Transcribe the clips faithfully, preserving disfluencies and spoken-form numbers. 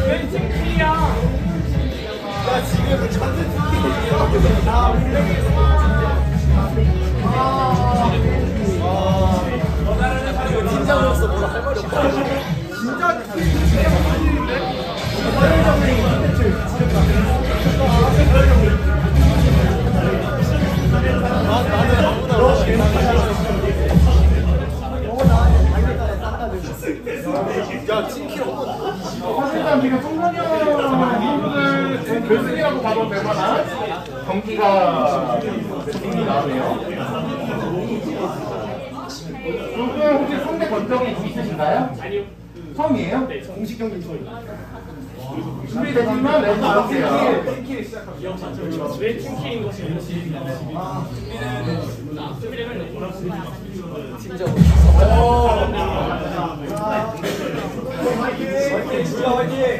왜 팀킬이야? 야 지금 전체 팀킬이야. 아 이거 진짜로서 뭐라 할 말이 없다. 진짜 진짜 팀킬인데? 아 나는 아무나 야 팀킬 없어. 사실상 지금 송선영 선수들 결승이라고 봐도 될 만한 경기가 팀이 나오네요. 요즘 혹시 상대 권적이 있으신가요? 아니요. 처음이에요? 네, 공식 경기 처음. 준비되시면 레드 나오세요. 팀킬이 시작합니다. 왜 팀킬인 것이 있는지. 수비를 뭐라고 팀적으로. 화이팅! 진짜 화이팅!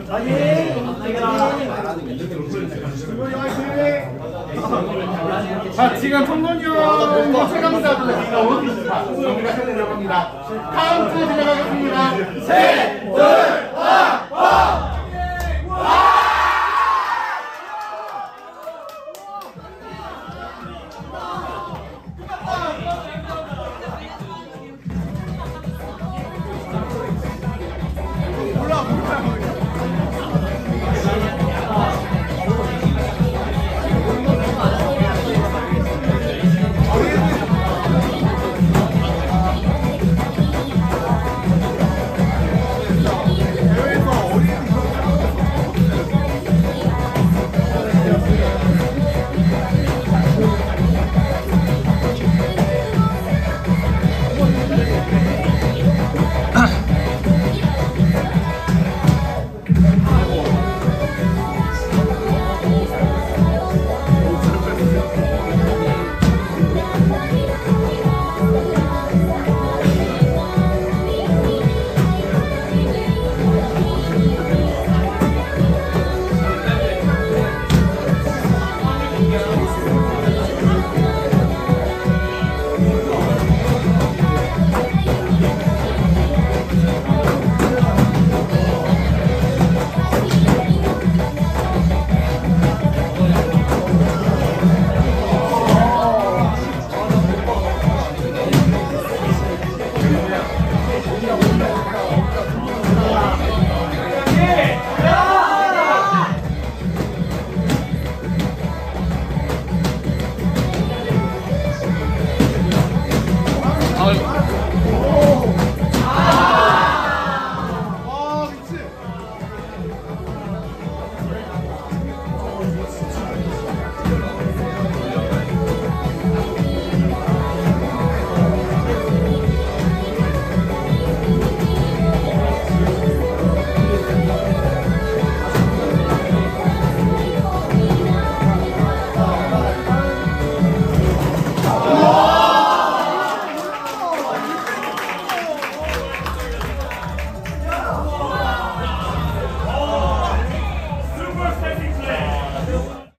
화이팅! 자, 지금 송건영 최강자들 경기가 시작되려고 합니다. 카운트 진행하겠습니다. 셋, 둘, 하나, 와!